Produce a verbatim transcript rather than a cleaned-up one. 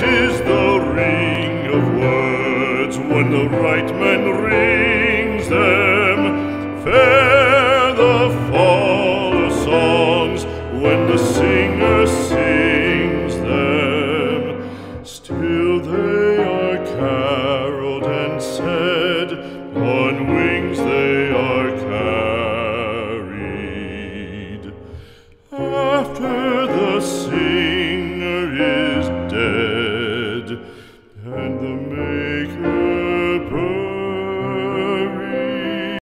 is the ring of words when the right man